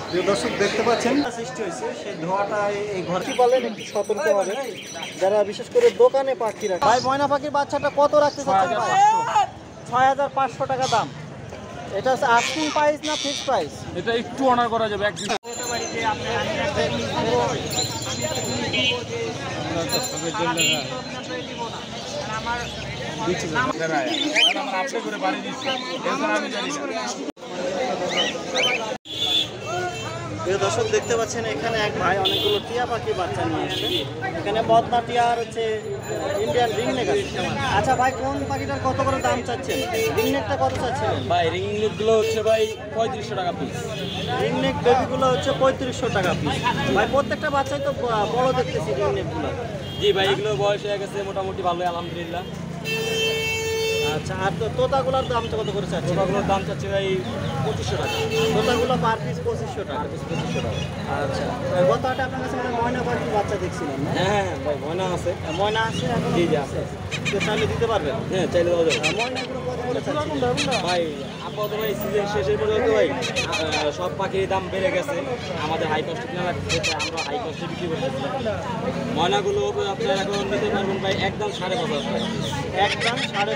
যে দর্শক দেখতে পাচ্ছেন সৃষ্টি হয়েছে সেই ধোঁয়াটা এই ঘরটি বলেন একটু সতর্ক হবে যারা বিশেষ করে দোকানে পাখি রাখে। ভাই ময়না পাখির বাচ্চাটা কত রাখতে চাচ্ছেন? ৬,৫০০ টাকা দাম। এটা হচ্ছে আস্কিং প্রাইস না ফিক্সড প্রাইস? এটা একটু অনার করা যাবে একদিন। দর্শক দেখতে পাচ্ছেন এখানে এক ভাই অনেকগুলো টিয়া পাখি বাচ্চা নিয়ে এসছে। এখানে বদনা টিয়া আর হচ্ছে ইন্ডিয়ান রিংনেক আছে। আচ্ছা ভাই কোন পাখিটার কত করে দাম চাচ্ছেন? রিংনেকটা কত চাচ্ছেন ভাই? রিংনেকগুলো হচ্ছে ভাই ৩৫০০ টাকা পিস। রিংনেক বেবিগুলো হচ্ছে ৩৫০০ টাকা পিস। ভাই প্রত্যেকটা বাচ্চাই তো বড় দেখতেছি রিংনেকগুলো। জি ভাই, এগুলো বয়স হয়ে গেছে মোটামুটি ভালোই আলহামদুলিল্লাহ। আচ্ছা, আর তোতাগুলোর দাম তো কত করে চাচ্ছেন? তোতাগুলোর দাম চাচ্ছে ভাই ২৫০০ টাকা। তোতাগুলো পার পিস ২৫০০ টাকা। ২৫০০ টাকা। আচ্ছা, গত হাটে আপনার কাছে মানে ময়না পাখির বাচ্চা দেখছিলাম না? হ্যাঁ ভাই, ময়না আছে। ময়না আছে এখন? জি জি আছে। চাইলে দিতে পারবেন? হ্যাঁ চাইলে দেওয়া যাবে। ময়নাগুলো কত করে চাচ্ছেন? ভাই আপাতত ভাই সিজন শেষের পর্যন্ত ভাই সব পাখির দাম বেড়ে গেছে। আমাদের হাই কস্টে কিনা লাগছে, আমরা হাই কস্টে বিক্রি করতেছি। ময়নাগুলো আপনারা এখন নিতে পারবেন ভাই একদম ৫৫০০ টাকা। একদম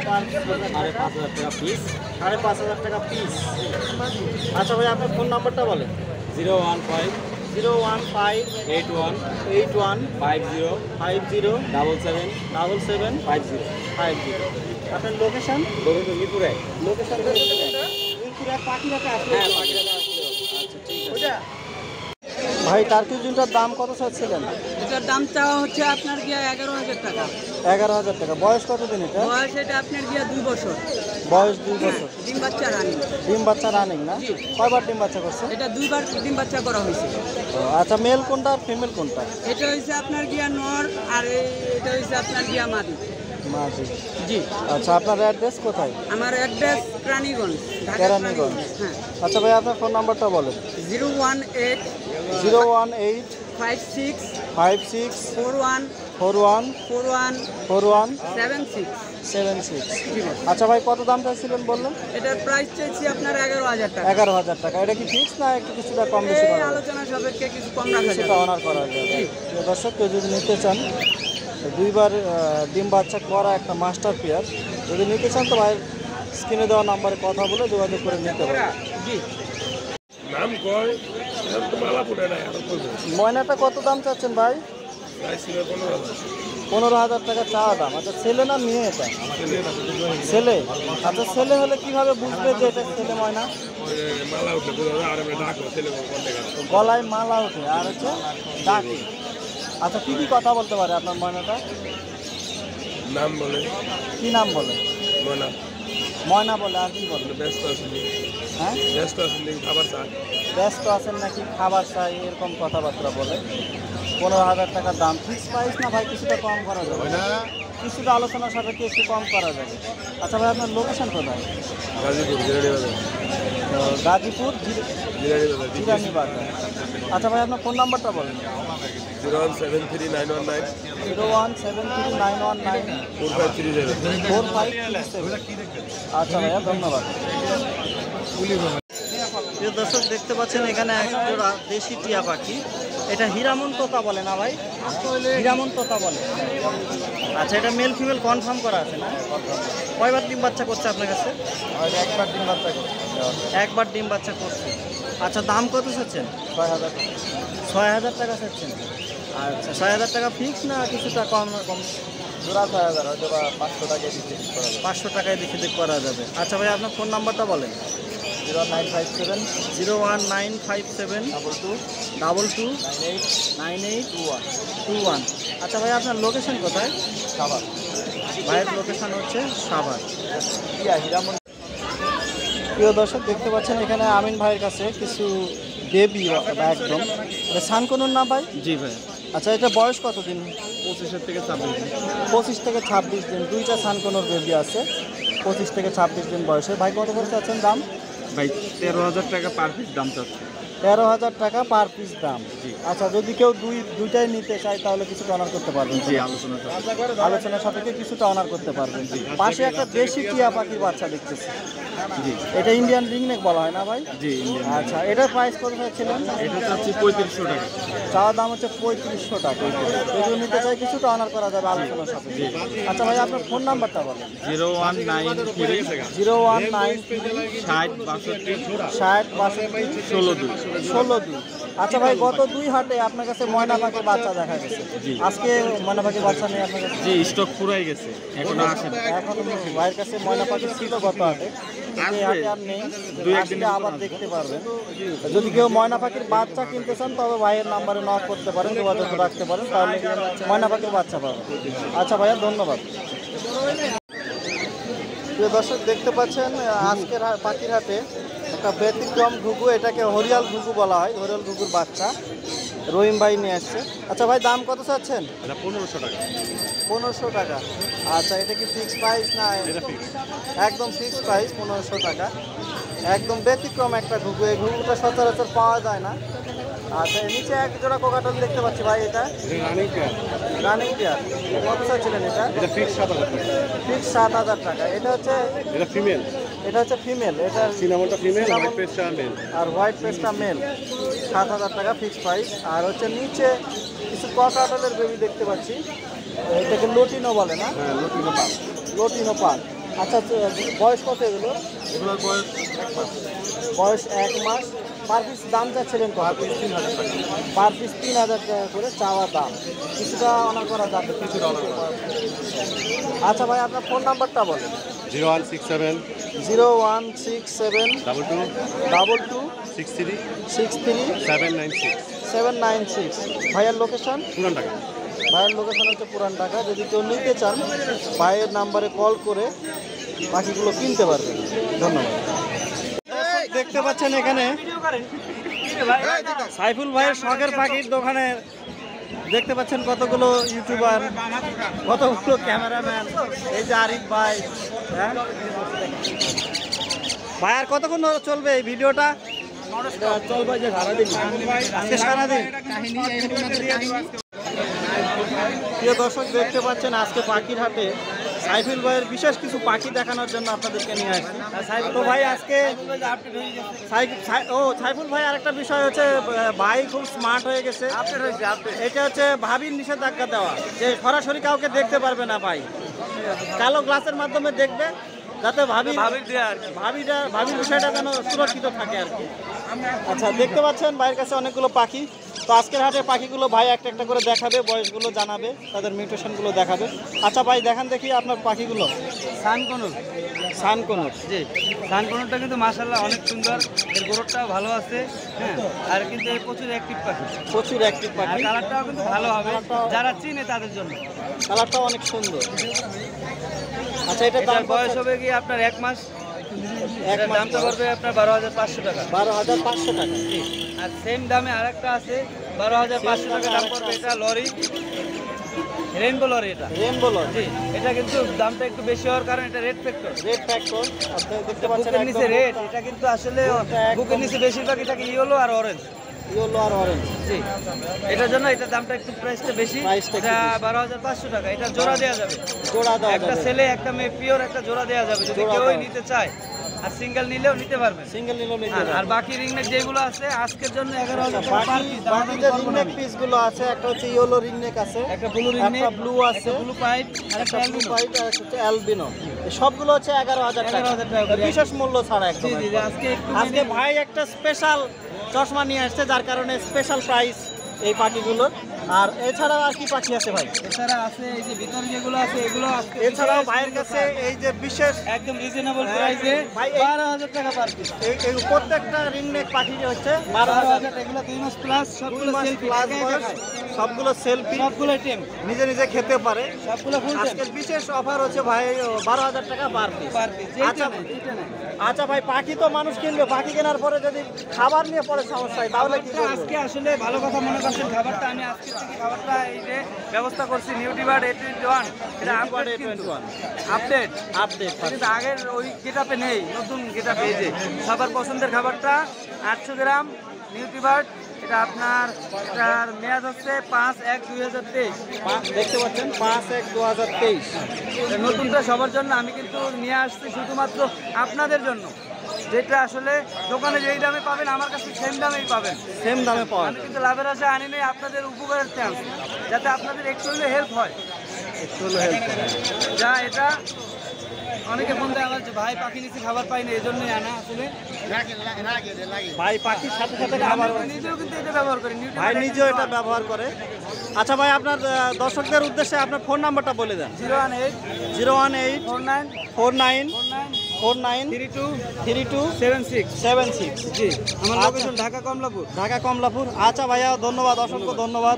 ৫৫০০ টাকা পিস। ৫,৫০০ টাকা পিস। আচ্ছা ভাই আপনার ফোন নাম্বারটা বলেন। 015 015 81 81 50 50 77 77 50। 50। আপনার লোকেশন? মিরপুরে। লোকেশন মিরপুরে পাখিরাতে আসলে? হ্যাঁ পাখিরাতে আসলে। আচ্ছা ঠিক আছে। ভাই টার্কিজুনটার দাম কত চাচ্ছিলেন? এটার দাম চাওয়া হচ্ছে আপনার গিয়া ১১,০০০ টাকা। ১১,০০০ টাকা। বয়স কতদিন এটা? বয়স এটা আপনার গিয়া ২ বছর। বয়স 2 বছর। ডিম বাচ্চা রানি। ডিম বাচ্চা রানিং না? জি। কয়বার ডিম বাচ্চা করছে? এটা ২ বার ডিম বাচ্চা করা হয়েছে। আচ্ছা, মেল কোনটা আর ফিমেল কোনটা? এটা হয়েছে আপনার গিয়া নর আর এটা হয়েছে আপনার গিয়া মাদি। মাঝি। জি। আচ্ছা, আপনার অ্যাড্রেস কোথায়? আমার অ্যাড্রেস রানীগঞ্জ, ঢাকা কেরানীগঞ্জ। হ্যাঁ। আচ্ছা ভাই আপনার ফোন নাম্বারটা বলেন। 018 018 56 56 41 41 41 41 76। 76। জি ভাই। আচ্ছা ভাই কত দাম চাইছিলেন বললেন? এটার প্রাইস চাইছি আপনার ১১,০০০ টাকা। ১১,০০০ টাকা। এটা কি ফিক্স না একটু কিছুটা কম বেশি এই করা যাবে? আলোচনা সাপেক্ষে কিছু কম রাখা কিছুটা যাবে। অনার করা যাবে। জি। প্রিয় দর্শক কেউ যদি নিতে চান, 2 বার ডিম বাচ্চা করা একটা মাস্টার পেয়ার যদি নিতে চান তো ভাই স্ক্রিনে দেওয়া নাম্বারে কথা বলে যোগাযোগ করে নিতে পারেন। জি। নাম কয় তো মালা পড়ে নাই আর কইবো ময়নাটা কত দাম চাচ্ছেন ভাই? প্রায় ছিল 15,000 15,000 টাকা চাওয়া দাম। আচ্ছা, ছেলে না মেয়ে এটা? ছেলে। আচ্ছা, ছেলে হলে কিভাবে বুঝবে যে এটা ছেলে ময়না? মালা উঠে বোঝা আর আমি ডাকো ছেলে কোন দেখা গলায় মালা ওঠে আর হচ্ছে ডাকে। আচ্ছা, কি কি কথা বলতে পারে আপনার ময়নাটা? নাম বলে কি নাম বলে? ময়না ময়না বলে, আর কি বলে? ব্যস্ত আছেন হ্যাঁ, ব্যস্ত আছেন খাবার চা ব্যস্ত আছেন নাকি, খাবার চাই, এরকম কথাবার্তা বলে। 15,000 টাকা দাম। ফিক্স প্রাইস না ভাই, কিছুটা কম করা যাবে? কিছুটা আলোচনার সাপেক্ষে একটু কম করা যাবে। আচ্ছা ভাই আপনার লোকেশন কোথায়? গাজীপুর জিরানি বাজার গাজীপুর জিরানি বাজার জিরানি বাজার। আচ্ছা ভাই আপনার ফোন নাম্বারটা বলেন। 0173919 0173919 4530 4537। আচ্ছা ভাইয়া ধন্যবাদ। প্রিয় দর্শক দেখতে পাচ্ছেন এখানে এক জোড়া দেশি টিয়া পাখি। এটা হীরামন তোতা বলে না ভাই? হীরামন তোতা বলে। আচ্ছা, এটা মেল ফিমেল কনফার্ম করা আছে না? কয়বার ডিম বাচ্চা করছে আপনার কাছে? একবার ডিম বাচ্চা করছে। একবার ডিম বাচ্চা করছে। আচ্ছা, দাম কত চাচ্ছেন? ৬,০০০ টাকা। ৬,০০০ টাকা চাচ্ছেন। আচ্ছা, ৬,০০০ টাকা ফিক্স না কিছুটা কম? জোড়া ৬,০০০ হয়তো বা ৫০০ টাকায় বিক্রি করা যাবে। 500 টাকায় দেখে করা যাবে। আচ্ছা ভাই আপনার ফোন নাম্বারটা বলেন। 01957 01957 22 22 98 98 21 21। আচ্ছা ভাই আপনার লোকেশন কোথায়? খাবার ভাইয়ের লোকেশন হচ্ছে সাভার। হীরামন। প্রিয় দর্শক দেখতে পাচ্ছেন এখানে আমিন ভাইয়ের কাছে কিছু বেবি একদম। এটা সানকনুর না ভাই? জি ভাই, আচ্ছা, এটা বয়স কতদিন? 25 থেকে 26 দিন। 25 থেকে 26 দিন। 2টা সানকনুর বেবি আছে, 25 থেকে 26 দিন বয়সে। ভাই কত করে চাচ্ছেন দাম? ভাই 13,000 টাকা পার পিস দাম চাচ্ছে। 13,000 টাকা পার পিস দাম। আচ্ছা, যদি কেউ দুইটাই নিতে চায় তাহলে কিছুটা অনার করতে পারবেন? জি, আলোচনা সাপেক্ষে কিছুটা অনার করতে পারবেন। পাশে একটা দেশি টিয়া পাখির বাচ্চা দেখতেছি। জি এটা ইন্ডিয়ান রিংনেক বলা হয় না ভাই? জি। আচ্ছা, এটার প্রাইস কত ছিলেন? এটা চাচ্ছি 3500 টাকা। চাওয়া দাম হচ্ছে 3500 টাকা। যদি নিতে চাই কিছুটা অনার করা যাবে আলোচনার সাপেক্ষে। আচ্ছা ভাই, আপনার ফোন নাম্বারটা বলেন। 0193 0193 60 62 60 62 আচ্ছা ভাই, গত 2 হাটে আপনার কাছে ময়না পাখির বাচ্চা দেখা গেছে। আজকে ময়না পাখির বাচ্চা নেই আপনার কাছে? জি, স্টক পুরাই গেছে, এখনো আসে না। এখন ভাইয়ের কাছে ময়না পাখি ছিল গত হাটে, এই হাটে আর নেই। আজকে আবার দেখতে পারবেন। যদি কেউ ময়না পাখির বাচ্চা কিনতে চান তবে ভাইয়ের নাম্বারে নক করতে পারেন, যোগাযোগ রাখতে পারেন, তাহলে ময়না পাখির বাচ্চা পাবেন। আচ্ছা ভাইয়া, ধন্যবাদ। প্রিয় দর্শক, দেখতে পাচ্ছেন আজকের পাখির হাটে একটা ব্যতিক্রম ঘুঘু, এটাকে হরিয়াল ঘুঘু বলা হয়। হরিয়াল ঘুঘুর বাচ্চা রহিম ভাই নিয়ে আসছে। আচ্ছা ভাই, দাম কত চাচ্ছেন? 1500 টাকা। 1500 টাকা। আচ্ছা, এটা কি ফিক্সড প্রাইস না? একদম ফিক্সড প্রাইস 1500 টাকা। একদম ব্যতিক্রম একটা ঘুঘু। এই ঘুঘুটা সচরাচর পাওয়া যায় না। আচ্ছা, নিচে এক জোড়া কোকাটল দেখতে পাচ্ছি ভাই, এটা রানিং পেয়ার। কত চাচ্ছিলেন এটা? ফিক্স 7000 টাকা। ফিক্স 7000 টাকা। এটা হচ্ছে ফিমেল। এটা ফিমেল। এটা সিনামনটা ফিমেল, হোয়াইট পেস্টটা মেল। আর হোয়াইট পেস্টটা মেল। 7000 টাকা ফিক্স প্রাইস। আর হচ্ছে নিচে কিছু কোকাটলের বেবি দেখতে পাচ্ছি, এটাকে লটিনো বলে না? হ্যাঁ, লটিনো পাল। লটিনো পাল। আচ্ছা, বয়স কত এগুলো? এগুলোর বয়স 1 মাস। বয়স 1 মাস। পার পিস দাম চাচ্ছিলেন কত? 3000 টাকা। পার পিস 3000 টাকা করে চাওয়া দাম। কিছুটা অনার করা যাবে? কিছুটা অনার করা। আচ্ছা ভাই, আপনার ফোন নাম্বারটা বলেন। 0167 0167 22 22 63 63 796। 796। ভাইয়ার লোকেশন? পুরান টাকা। ভাইয়ের লোকেশন হচ্ছে পুরান ঢাকা। যদি কেউ নিতে চান ভাইয়ের নাম্বারে কল করে পাখিগুলো কিনতে পারবেন। ধন্যবাদ। দেখতে পাচ্ছেন এখানে সাইফুল ভাইয়ের শখের পাখির দোকানে দেখতে পাচ্ছেন কতগুলো ইউটিউবার, কতগুলো ক্যামেরাম্যান। এই যে আরিফ ভাই। হ্যাঁ ভাই, আর কতক্ষণ ধরে চলবে এই ভিডিওটা? চলবে যে সারাদিন। আজকে সারাদিন। প্রিয় দর্শক, দেখতে পাচ্ছেন আজকে পাখির হাটে সাইফুল ভাইয়ের বিশেষ কিছু পাখি দেখানোর জন্য আপনাদেরকে নিয়ে আসছি। তো ভাই, আজকে সাইফুল ভাই আরেকটা বিষয় হচ্ছে, ভাই খুব স্মার্ট হয়ে গেছে। এটা হচ্ছে ভাবির নিষেধাজ্ঞা দেওয়া, যে সরাসরি কাউকে দেখতে পারবে না ভাই, কালো গ্লাসের মাধ্যমে দেখবে, যাতে ভাবির বিষয়টা যেন সুরক্ষিত থাকে আর কি। আচ্ছা, দেখতে পাচ্ছেন ভাইয়ের কাছে অনেকগুলো পাখি। তো আজকের হাটে পাখিগুলো ভাই একটা একটা করে দেখাবে, বয়সগুলো জানাবে, তাদের মিউটেশনগুলো দেখাবে। আচ্ছা ভাই, দেখান দেখি আপনার পাখিগুলো। সানকনুর। সানকনুর। জি, সানকনুরটা কিন্তু মাশাআল্লাহ অনেক সুন্দর, এর গোরটাও ভালো আছে। হ্যাঁ, আর কিন্তু এর প্রচুর অ্যাক্টিভ পাখি। প্রচুর অ্যাক্টিভ আর পাখি। কালারটাও কিন্তু ভালো হবে, যারা চিনে তাদের জন্য। কালারটাও অনেক সুন্দর। আচ্ছা, এটার বয়স হবে কি আপনার 1 মাস। এটার দামটা পড়বে আপনার 12,500 টাকা। 12,500 টাকা। আর সেম দামে আরেকটা আছে 12,500 টাকা দাম পড়বে। এটা লরি, রেইনবো লরি। এটা রেইনবো লরি। জি, এটা কিন্তু দামটা একটু বেশি হওয়ার কারণ এটা রেড ফ্যাক্টর। Red factor. আপনি দেখতে পাচ্ছেন বুকের নিচে একদম রেড। এটা কিন্তু আসলে বুকের নিচে বেশিরভাগ এটাকে ইয়েলো আর অরেঞ্জ। ইয়েলো আর অরেঞ্জ। জি, এটার জন্য এটার দামটা একটু প্রাইসটা বেশি। প্রাইসটা একটু এটা বেশি। 12,500 টাকা। এটা জোড়া দেওয়া যাবে, জোড়া দেওয়া একটা যাবে। ছেলে একটা মেয়ে পিওর একটা জোড়া দেওয়া যাবে, যদি জোড়া কেউ দেওয়া। নিতে চায়। আর সিঙ্গেল নিলেও নিতে পারবেন। সিঙ্গেল নিলেও নিতে আর পারবেন। বাকি রিংনেক যেগুলো আছে আজকের জন্য 11,000 টাকা পার পিস। বাকি যে রিংনেক পিসগুলো আছে, একটা হচ্ছে ইয়েলো রিংনেক আছে, একটা ব্লু রিংনেক, একটা ব্লু আছে, একটা ব্লু পাইপ আর একটা একটা ব্লু অ্যালবিনো। পাইট, আর একটা হচ্ছে অ্যালবিনো। এই সবগুলো হচ্ছে 11,000 টাকা। 11,000 টাকা করে। বিশেষ মূল্য ছাড়া একদম। জি, জি, আজকে একটু আজকে ভাই একটা স্পেশাল চশমা নিয়ে আসছে, যার কারণে স্পেশাল প্রাইস এই পাখিগুলোর। আর এছাড়াও আর কি পাখি আছে ভাই? এছাড়া আছে এই যে ভিতরে যেগুলো আছে এগুলো আজকে এছাড়াও ভাইয়ের কাছে এই যে বিশেষ একদম রিজনেবল প্রাইসে ভাই, এই- 12,000 টাকা পার পিস। এই প্রত্যেকটা রিংনেক পাখি হচ্ছে 12,000 12,000 এগুলো 2 মাস প্লাস, সবগুলো সেলফি প্লাস বয়স, সবগুলো সেলফি, সবগুলো টেম, নিজে নিজে খেতে পারে। সবগুলো ফুল টেম আজকের বিশেষ অফার হচ্ছে ভাই 12,000 টাকা পার পিস। Per piece. আচ্ছা এইটা নেই। আচ্ছা ভাই, পাখি তো মানুষ কিনবে, পাখি কেনার পরে যদি খাবার নিয়ে পরে সমস্যা হয় তাহলে কি খাবারটা করবে? আজকে আসলে ভালো কথা মনে করছেন, খাবারটা আমি আজকে থেকে খাবারটা এই যে ব্যবস্থা করছি নিউট্রিবার্ড A21। এটা আপডেট কিন্তু আপডেট আপডেট কিন্তু আগের ওই গেটআপে নেই, নতুন গেটআপে। এই যে সবার পছন্দের খাবারটা 800 গ্রাম নিউট্রিবার্ড, এটা আপনার এটার মেয়াদ হচ্ছে 5/1/2023। দেখতে পাচ্ছেন 5/1/2023। নতুনটা সবার জন্য, আমি কিন্তু নিয়ে আসছি শুধুমাত্র আপনাদের জন্য। যেটা আসলে দোকানে যেই দামে পাবেন আমার কাছে সেম দামেই পাবেন। সেম দামে পাওয়া আমি যায়। কিন্তু লাভের আশা আনি নাই, আপনাদের উপকারের চান্স, যাতে আপনাদের একটু হলে হেল্প হয়। একটু হলো হেল্প। যা এটা অনেকে ফোন দেয় আমার যে ভাই পাখি নিচে খাবার পাই না, এই জন্যই আনা। আসলে ভাই পাখির সাথে সাথে খাবার, আমি নিজেও কিন্তু এটা ব্যবহার করি। ভাই নিজেও এটা ব্যবহার করে। আচ্ছা ভাই, আপনার দর্শকদের উদ্দেশ্যে আপনার ফোন নাম্বারটা বলে দেন। 018 018 49 49 49 32 32 76 76। জি, আমার আচ্ছা। লোকেশন ঢাকা কমলাপুর। ঢাকা কমলাপুর। আচ্ছা ভাইয়া, ধন্যবাদ, অসংখ্য ধন্যবাদ।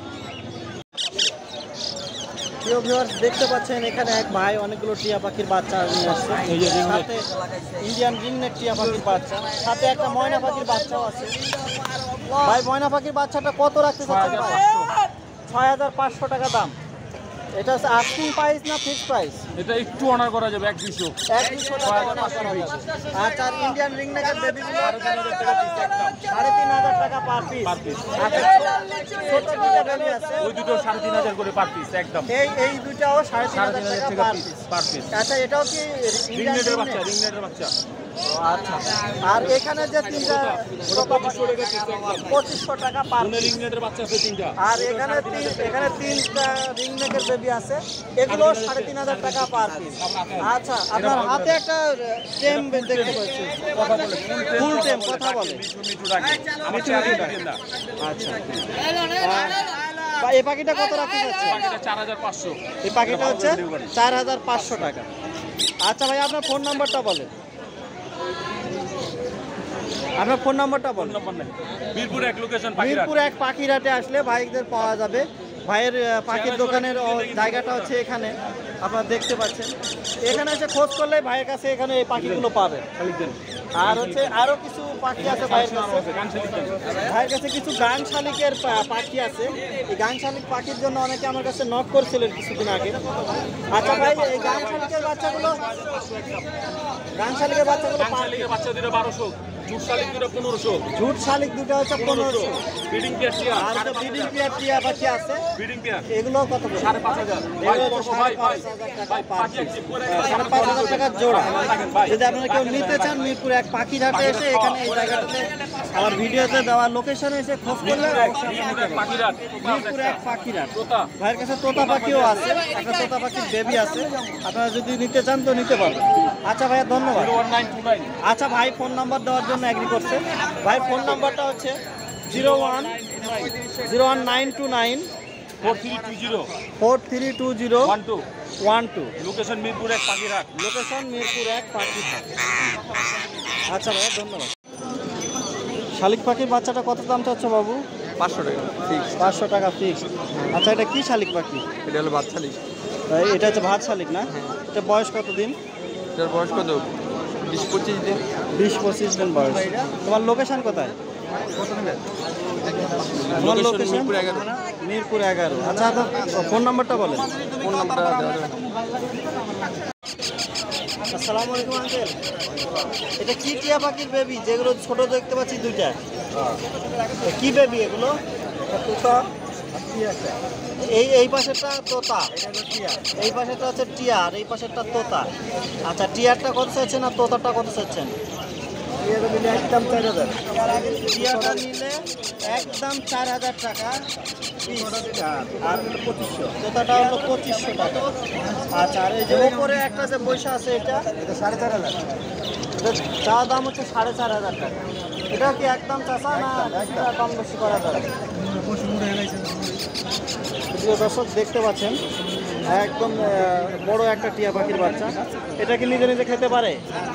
প্রিয় ভিউয়ার্স, দেখতে পাচ্ছেন এখানে এক ভাই অনেকগুলো টিয়া পাখির বাচ্চা নিয়ে আসছে। সাথে ইন্ডিয়ান রিংনেট টিয়া পাখির বাচ্চা, সাথে একটা ময়না পাখির বাচ্চাও আছে। ভাই, ময়না পাখির বাচ্চাটা কত রাখতে চাচ্ছেন ভাই? 6500 টাকা দাম। এটা আস্কিং প্রাইস না ফিক্সড প্রাইস? এটা একটু অনার করা যাবে 1-200। 1-200 টাকা অনার করা যাবে। আচ্ছা, আর ইন্ডিয়ান রিংনেটের বেবিগুলো 3500 টাকা পার পিস। আচ্ছা, ছোট দুটো বেবি আছে, ওই দুটো 3500 করে পার পিস একদম। এই দুটাও 3500 টাকা পার পিস। আচ্ছা, এটাও কি ইন্ডিয়ান রিংনেটের বাচ্চা, রিংনেট? রিংনেটের বাচ্চা। আচ্ছা, আর এখানে যে তিনটা 2500 টাকা পার দুটো পিস। রিংনেটের বাচ্চা আছে 3টা। আর এখানে তিনটা রিংনেটের বেবি আছে, এগুলো 3500 টাকা পার পিস। আচ্ছা, আপনার হাতে একটা টেম দেখতে পাচ্ছি, ফুল টেম কথা বলে। মিঠু ডাকে। আমি চারি দিন না। আচ্ছা, এই পাখিটা কত রাখতে যাচ্ছে? এটা 4500। এই পাখিটা হচ্ছে 4500 টাকা। আচ্ছা ভাই, আপনার ফোন নাম্বারটা বলেন। আপনার ফোন নাম্বারটা বলেন। নম্বর নাই। মিরপুর 1 লোকেশন পাখিরা। মিরপুর 1 পাখিরহাটে আসলে ভাইদের পাওয়া যাবে। ভাইয়ের পাখির দোকানের জায়গাটা হচ্ছে এখানে, আপনারা দেখতে পাচ্ছেন। এখানে এসে খোঁজ করলে ভাইয়ের কাছে এখানে এই পাখিগুলো পাবেন। আর হচ্ছে আরো কিছু পাখি আছে ভাইয়ের কাছে। ভাইয়ের কাছে কিছু গান শালিকের পাখি আছে। এই গান শালিক পাখির জন্য অনেকে আমার কাছে নক করছিলেন কিছুদিন আগে। আচ্ছা ভাই, এই গান শালিকের বাচ্চাগুলো বাচ্চা দুটো 1200, জুট শালিক দুটো 1500। ঝুট শালিক দুটো হচ্ছে 1500। ব্রিডিং পেয়ার টিয়া। আর যে ব্রিডিং পেয়ার টিয়া পাখি আছে, ব্রিডিং পেয়ার এগুলো কত করে? 5500। এগুলো হচ্ছে 5500 টাকা পার পিস। 5500 টাকার জোড়া। যদি আপনারা কেউ নিতে চান, মিরপুর 1 পাখিরহাটে এসে এখানে এই জায়গাটাতে আমার ভিডিওতে দেওয়া লোকেশনে এসে খোঁজ করলে অবশ্যই আপনারা নিতে পারবেন। পাখিরা। মিরপুর 1 পাখিরহাট। তোতা। ভাইয়ের কাছে তোতা পাখিও আছে, একটা তোতা পাখির বেবি আছে। আপনারা যদি নিতে চান তো নিতে পারবেন। আচ্ছা ভাইয়া, ধন্যবাদ। 01929। আচ্ছা ভাই, ফোন নাম্বার দেওয়ার জন্য এগ্রি করছে। ভাই, ফোন নাম্বারটা হচ্ছে 01929 4320 4320 12। 12। লোকেশন মিরপুর 1 পাখিরহাট। লোকেশন মিরপুর 1 পাখিরহাট। আচ্ছা ভাইয়া, ধন্যবাদ। শালিক পাখির বাচ্চাটা কত দাম চাচ্ছ বাবু? 500 টাকা ফিক্স। 500 টাকা ফিক্স। আচ্ছা, এটা কি শালিক পাখি? এটা হলো বাচ্চা লিস্ট। এটা হচ্ছে ভাত শালিক না? এটা বয়স কত দিন? এটার বয়স কত? 20-25 দিন। 20-25 দিন বয়স। তোমার লোকেশন কোথায়? তোমার লোকেশন মিরপুর 11। মিরপুর 11। আচ্ছা, আপনার ফোন নাম্বারটা বলেন। ফোন নাম্বারটা দেওয়া যাবে? আসসালামু আলাইকুম আঙ্কেল। এটা কি টিয়া পাখির বেবি যেগুলো ছোট দেখতে পাচ্ছি দুইটা? কি বেবি এগুলো? এই পাশেরটা তোতা, এই পাশেরটা হচ্ছে টিয়া, আর এই পাশেরটা তোতা। আচ্ছা, টিয়ারটা কত চাচ্ছেন আর তোতাটা কত চাচ্ছেন? একদম 4000। টিয়াটা নিলে একদম 4000 টাকা পিস, আর 2500। তোতাটা হলো 2500 টাকা। আচ্ছা, আর এই যে উপরে একটা যে পয়সা আছে, এটা 4500। এটা চা দাম হচ্ছে 4500 টাকা। এটা কি একদম চাষা না একটা কম বেশি করা যাবে? প্রিয় দর্শক, দেখতে পাচ্ছেন একদম বড় একটা টিয়া পাখির বাচ্চা। এটা কি নিজে নিজে খেতে পারে?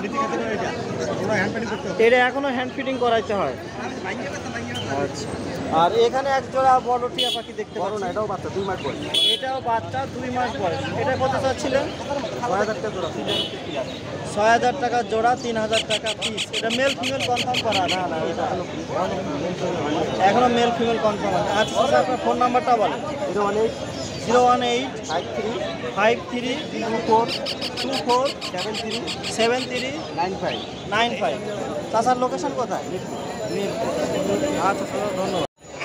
এটা এখনো হ্যান্ড ফিডিং করাইতে হয়। আচ্ছা, আর এখানে এক জোড়া বড় টিয়া পাখি দেখতে পারো না? এটাও বাচ্চা 2 মাস বয়স। এটাও বাচ্চা 2 মাস বয়স। এটা কত চাচ্ছিলেন? 6000 টাকা জোড়া। 6000 টাকা জোড়া, 3000 টাকা পিস। এটা মেল ফিমেল কনফার্ম করা? না, এটা এখনো মেল ফিমেল কনফার্ম আছে। আচ্ছা, আপনার ফোন নাম্বারটা বলেন। 018 53 24 73 95। চাচার লোকেশন কোথায়? আচ্ছা দাদা, ধন্যবাদ।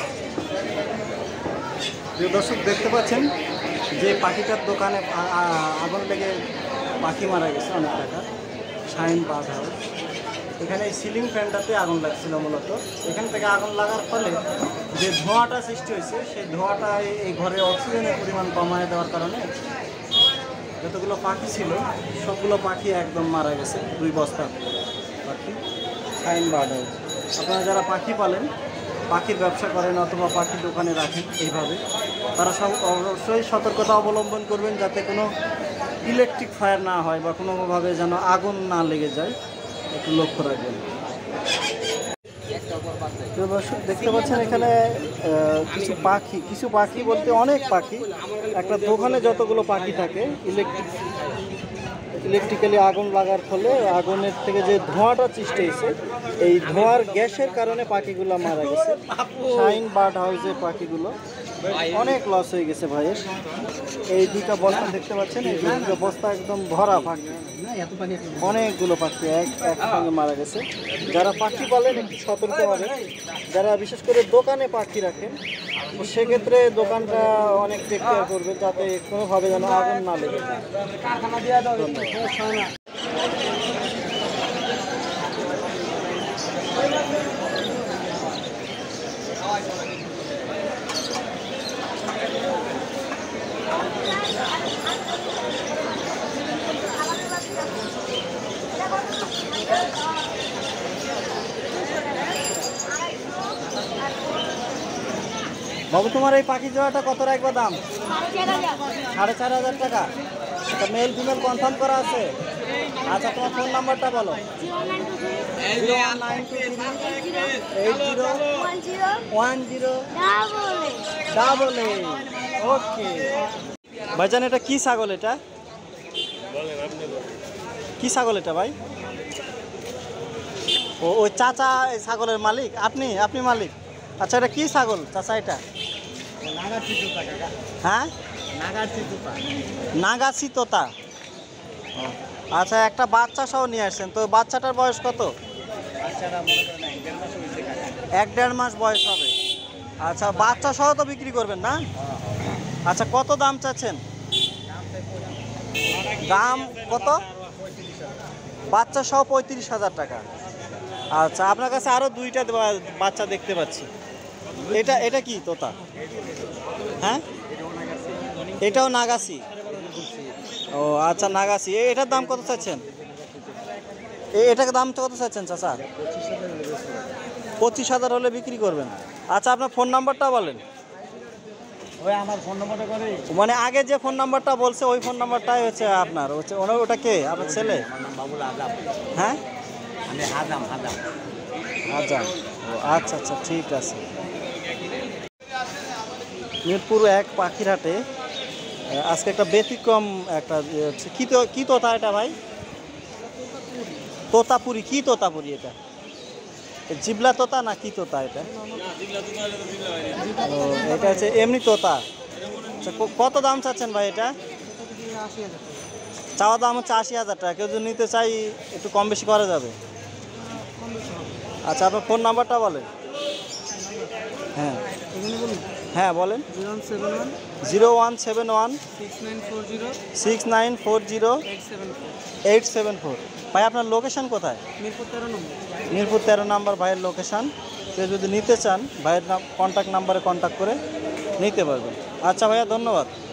প্রিয় দর্শক, দেখতে পাচ্ছেন যে পাখিটার দোকানে আগুন লেগে পাখি মারা গেছে অনেক টাকা। শাইন বার্ড হাউস, এখানে এই সিলিং ফ্যানটাতে আগুন লাগছিল মূলত। এখান থেকে আগুন লাগার ফলে যে ধোঁয়াটা সৃষ্টি হয়েছে, সেই ধোঁয়াটা এই ঘরে অক্সিজেনের পরিমাণ কমায় দেওয়ার কারণে যতগুলো পাখি ছিল সবগুলো পাখি একদম মারা গেছে। 2 বস্তা পাখি। শাইন বার্ড হাউস, আপনারা যারা পাখি পালেন, পাখির ব্যবসা করেন অথবা পাখির দোকানে রাখেন, এইভাবে তারা সব অবশ্যই সতর্কতা অবলম্বন করবেন যাতে কোনো ইলেকট্রিক ফায়ার না হয় বা কোনোভাবে যেন আগুন না লেগে যায়, একটু লক্ষ্য রাখবেন। দর্শক, দেখতে পাচ্ছেন এখানে কিছু পাখি বলতে অনেক পাখি। একটা দোকানে যতগুলো পাখি থাকে, ইলেকট্রিক্যালি আগুন লাগার ফলে আগুনের থেকে যে ধোঁয়াটা সৃষ্টি হয়েছে, এই ধোঁয়ার গ্যাসের কারণে পাখিগুলো মারা গেছে। শাইন বার্ড হাউসের পাখিগুলো অনেক লস হয়ে গেছে ভাইয়ের। এই 2টা বস্তা দেখতে পাচ্ছেন, এই 2টা বস্তা একদম ভরা পাখি, অনেকগুলো পাখি একসঙ্গে মারা গেছে। যারা পাখি পালেন একটু সতর্ক হবেন। যারা বিশেষ করে দোকানে পাখি রাখেন, সেক্ষেত্রে দোকানটা অনেক টেক কেয়ার করবে যাতে কোনোভাবে যেন আগুন না লেগে যায়। বাবু, তোমার এই পাখি জোড়াটা কত রাখবা দাম? 4,500 টাকা। এটা মেল ফিমেল কনফার্ম করা আছে? আচ্ছা, তোমার ফোন নাম্বারটা বলো। 01923801088। ওকে ভাইজান, এটা কি ছাগল? এটা কি ছাগল এটা ভাই? ওই চাচা এই ছাগলের মালিক? আপনি মালিক? আচ্ছা, এটা কি ছাগল চাচা? এটা হ্যাঁ, নাগাছি তোতা। আচ্ছা, একটা বাচ্চা সহ নিয়ে আসছেন তো। বাচ্চাটার বয়স কত? 1-1.5 মাস বয়স হবে। আচ্ছা, বাচ্চা সহ তো বিক্রি করবেন না? আচ্ছা, কত দাম চাচ্ছেন? দাম কত? বাচ্চা সহ 35,000 টাকা। আচ্ছা, আপনার কাছে আরও 2টা বাচ্চা দেখতে পাচ্ছি। এটা কি তোতা? হ্যাঁ, এটাও নাগাছি। ও আচ্ছা, নাগাছি। এটার দাম কত চাচ্ছেন? এটার দাম কত চাচ্ছেন চাচা? 25,000 হলে বিক্রি করবেন। আচ্ছা, আপনার ফোন নাম্বারটা বলেন। ওই আমার ফোন নাম্বারটা করে, মানে আগে যে ফোন নাম্বারটা বলছে ওই ফোন নাম্বারটাই হচ্ছে আপনার? ওটা কে? আপনার ছেলে? বাবুল আজাম। হ্যাঁ, আমি আজাম। আজাম। ও আচ্ছা আচ্ছা, ঠিক আছে। মিরপুর 1 পাখিরহাটে আজকে একটা ব্যতিক্রম একটা কি তোতা এটা ভাই? তোতাপুরি। কি তোতাপুরি এটা? জিবলা তোতা না কি তোতা এটা? ও, এটা হচ্ছে এমনি তোতা। আচ্ছা, কত দাম চাচ্ছেন ভাই এটা? চাওয়া দাম হচ্ছে 80,000 টাকা। কেউ যদি নিতে চাই একটু কম বেশি করা যাবে? আচ্ছা, আপনার ফোন নাম্বারটা বলেন। হ্যাঁ হ্যাঁ, বলেন। 0171 6940 ভাই, আপনার লোকেশন কোথায়? মিরপুর 13 নম্বর ভাইয়ের লোকেশান। কেউ যদি নিতে চান ভাইয়ের কন্ট্যাক্ট নাম্বারে কন্ট্যাক্ট করে নিতে পারবেন। আচ্ছা ভাইয়া, ধন্যবাদ।